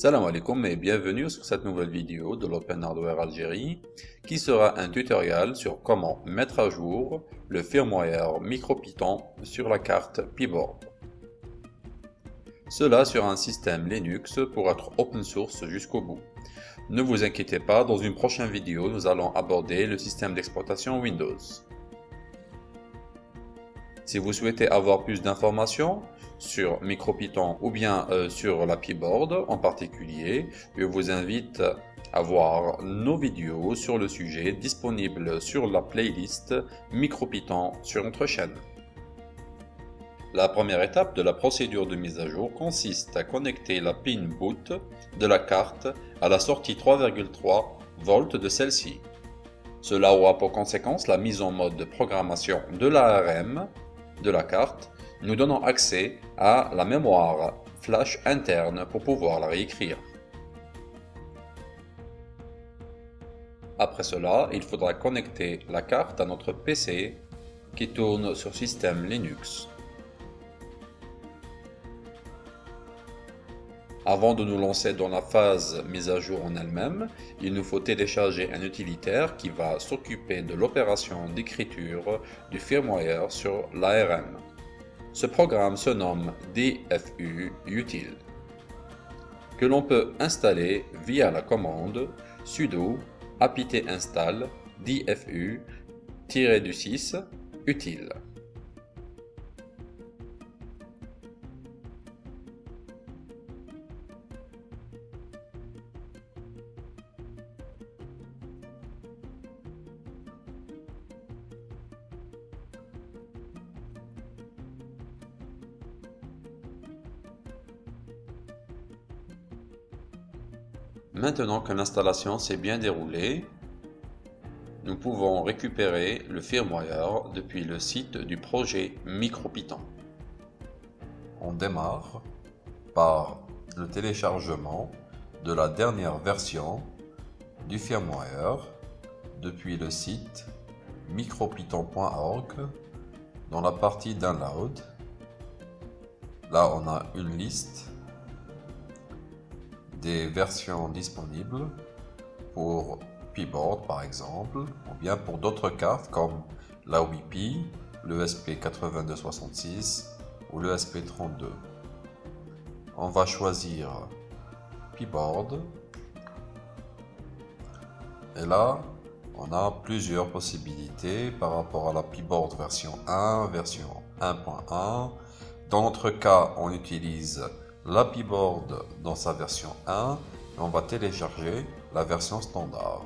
Salam alaikum et bienvenue sur cette nouvelle vidéo de l'Open Hardware Algérie qui sera un tutoriel sur comment mettre à jour le firmware MicroPython sur la carte P-Board. Cela sur un système Linux pour être open source jusqu'au bout. Ne vous inquiétez pas, dans une prochaine vidéo nous allons aborder le système d'exploitation Windows. Si vous souhaitez avoir plus d'informations sur MicroPython ou bien sur la P-Board en particulier, je vous invite à voir nos vidéos sur le sujet disponibles sur la playlist MicroPython sur notre chaîne. La première étape de la procédure de mise à jour consiste à connecter la pin boot de la carte à la sortie 3,3 volts de celle-ci. Cela aura pour conséquence la mise en mode de programmation de l'ARM de la carte, nous donnant accès à la mémoire flash interne pour pouvoir la réécrire. Après cela, il faudra connecter la carte à notre PC qui tourne sur système Linux. Avant de nous lancer dans la phase mise à jour en elle-même, il nous faut télécharger un utilitaire qui va s'occuper de l'opération d'écriture du firmware sur l'ARM. Ce programme se nomme DFU Util, que l'on peut installer via la commande sudo apt install dfu-6 util. Maintenant que l'installation s'est bien déroulée, nous pouvons récupérer le firmware depuis le site du projet MicroPython. On démarre par le téléchargement de la dernière version du firmware depuis le site micropython.org dans la partie Download. Là, on a une liste des versions disponibles pour P-Board par exemple, ou bien pour d'autres cartes comme la WiPi, le ESP8266 ou le ESP32. On va choisir P-Board et là on a plusieurs possibilités par rapport à la P-Board version 1, version 1.1. Dans notre cas, on utilise la P-Board dans sa version 1 et on va télécharger la version standard.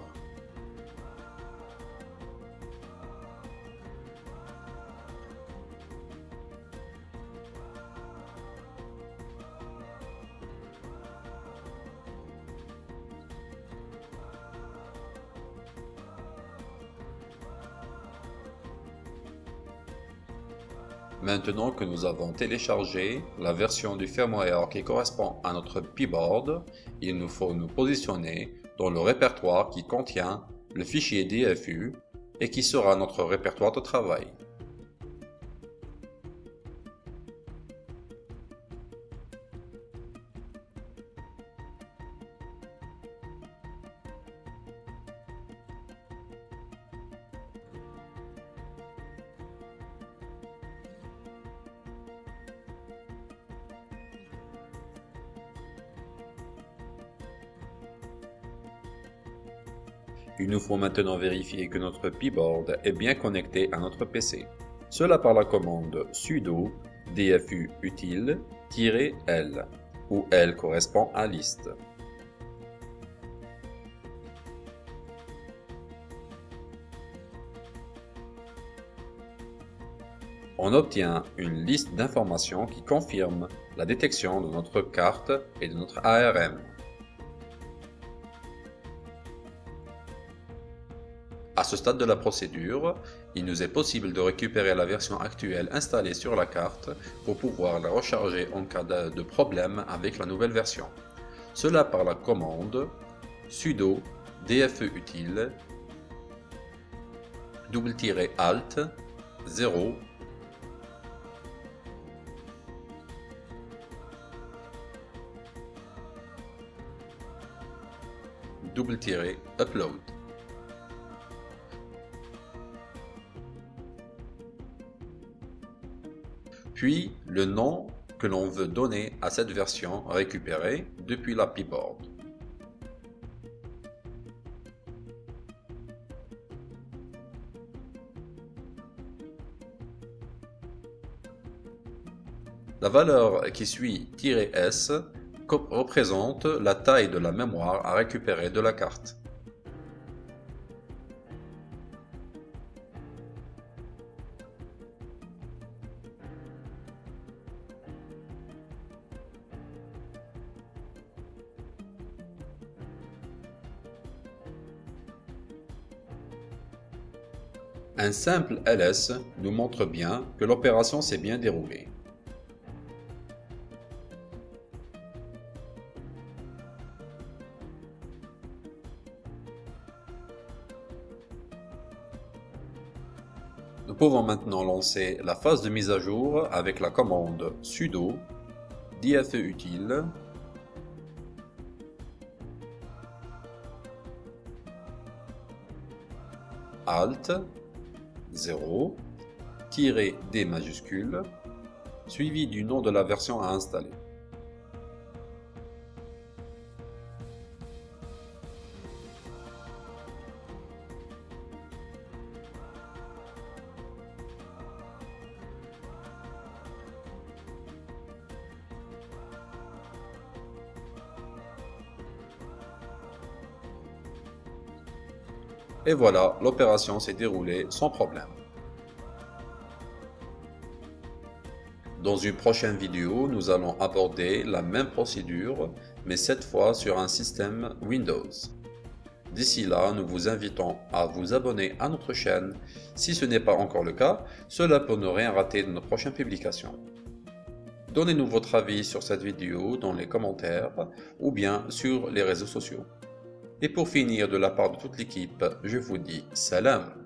Maintenant que nous avons téléchargé la version du firmware qui correspond à notre P-Board, il nous faut nous positionner dans le répertoire qui contient le fichier DFU et qui sera notre répertoire de travail. Il nous faut maintenant vérifier que notre P-Board est bien connecté à notre PC. Cela par la commande sudo dfu util-l, où L correspond à liste. On obtient une liste d'informations qui confirme la détection de notre carte et de notre ARM. À ce stade de la procédure, il nous est possible de récupérer la version actuelle installée sur la carte pour pouvoir la recharger en cas de problème avec la nouvelle version. Cela par la commande sudo dfu util --alt 0 /upload. Puis le nom que l'on veut donner à cette version récupérée depuis l'API Board. La valeur qui suit "-s" représente la taille de la mémoire à récupérer de la carte. Un simple ls nous montre bien que l'opération s'est bien déroulée. Nous pouvons maintenant lancer la phase de mise à jour avec la commande sudo dfeutil alt 0 -d majuscule suivi du nom de la version à installer. Et voilà, l'opération s'est déroulée sans problème. Dans une prochaine vidéo, nous allons aborder la même procédure, mais cette fois sur un système Windows. D'ici là, nous vous invitons à vous abonner à notre chaîne si ce n'est pas encore le cas, cela pour ne rien rater de nos prochaines publications. Donnez-nous votre avis sur cette vidéo dans les commentaires ou bien sur les réseaux sociaux. Et pour finir, de la part de toute l'équipe, je vous dis salam.